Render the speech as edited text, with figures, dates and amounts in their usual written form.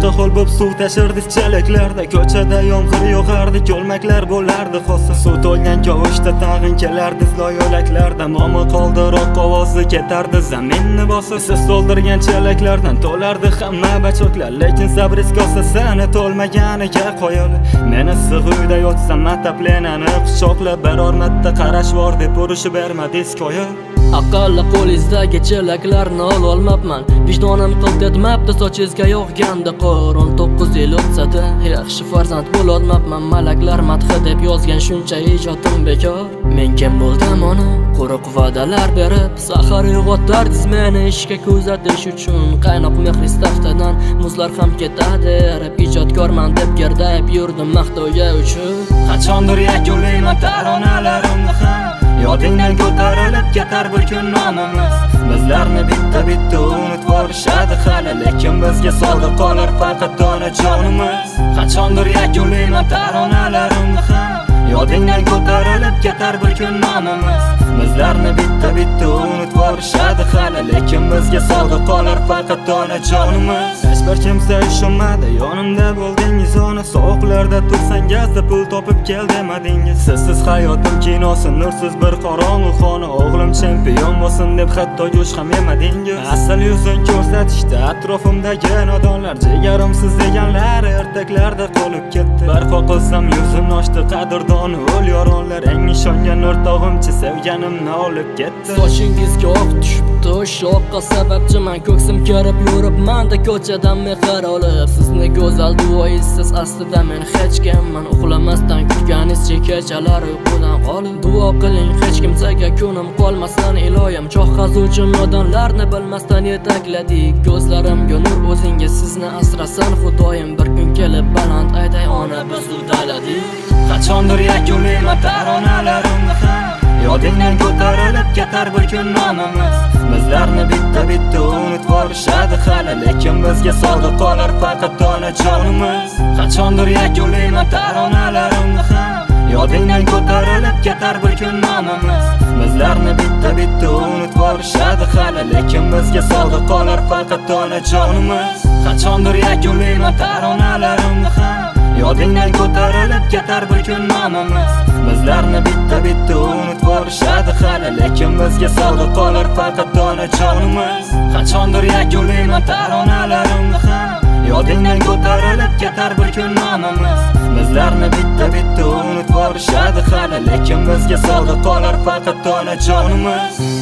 ho'l bo'lib suv tashirdik chalaklarda, ko'chada yomg'ir yog'ardi, ko'lmaklar bo'lardi xossa. Suv to'lgan kavushda tag'in kelardi yo'laklarda, momi qoldiroq ovozi ketardi zaminni bosib. Siz to'ldirgan chalaklardan to'lardi hamma bachoklar, lekin sabringiz kosasini to'lmaganiga qoyil. Men issiq uyda yotsam mataplenani quchoqlab, biror marta qarash bor deb urushib bermadingiz ko'ya. Aqalli qo'lingizdagi chelaklarni ololmabman, vijdonim qilt etmabdi sochingizga yog'ganda qor. 19 yil o'tsa-da yaxshi farzand bo'lolmabman, malaklar madhi deb yozgan shuncha ijodim bekor. Men kim bo'ldim ona, quruq va'dalar berib, sahar uyg'otardingiz meni ishga kuzatish uchun. Qaynoq mehringiz taftadan muzlar ham ketadi, rap ijodkorman deb gerdayib yurdim maqtovga uchun. Qachondir yakunlayman taronalarimni ham, yodingdan ko'tarilib ketar bir kun nomimiz. Bizlarni bitta unutib borishadi hali, lekin bizga sodiq qolar faqat onajonimiz. Qachondir yakunlayman taronalarimni ham, yodingdan ko'tarilib ketar bir kun nomimiz. Bizlarni bitta unutib borishadi hali, lekin bizga sodiq qolar faqat onajonimiz. Hech bir kimsa ishonmadi, yonimda bo'ldingiz ona, sovuqlarda tursangizda pul topib kel demadingiz. Sizsiz hayotim kinosi, nursiz bir qorong'u xona, o'g'lim chempion bo'lsin deb hatto go'sh ham yemadingiz. Asl yuzing ko'rsatishda atrofimdagi nodonlar, jigarimsiz deganlar ertaklarda qolib ketdi. Barpo qilsam yuzim ochdi qadrdon o'l yoronlar, eng ishongan o'rtog'imchi sevganimni olib ketdi. Sochingizga oq tushibdi, o'sha oqqa sababchiman, ko'ksim kerib yuribman-da ko'chadan mehr olib. Sizni go'zal duoyisiz aslida men hech kimman, uxlamasdan kutganizcha kechalar uyqudan qolib. Duo qiling hech kimsaga kunim qolmasin iloyim, choh qazuvchi nodonlarni bilmasdan yetakladik. Ko'zlarimga nur o'zingiz sizni asrasin xudoyim, bir kun kelib baland aytay ona biz uddaladik. Qachondir yakunlayman taronalarimni ham, yodingdan ko'tarilib ketar bir kun nomimiz. Bizlarni bitta unutib borishadi hali, lekin bizga sodiq qolar faqat onajonimiz. Qachondir yakunlayman taronalarimni ham, yodingdan ko'tarilib ketar bir kun nomimiz. Bizlarni bitta unutib borishadi hali, lekin bizga sodiq qolar faqat onajonimiz. Qachondir yakunlayman taronalarimni ham, yodingdan ko'tarilib ketar bir kun nomimiz. Bizlarni bitta unutib borishadi hali, lekin bizga sodiq qolar faqat onajonimiz. Qachondir yakunlayman taronalarimni ham, yodingdan ko'tarilib ketar bir kun nomimiz. Bizlarni bitta unutib borishadi hali, lekin bizga sodiq qolar faqat onajonimiz.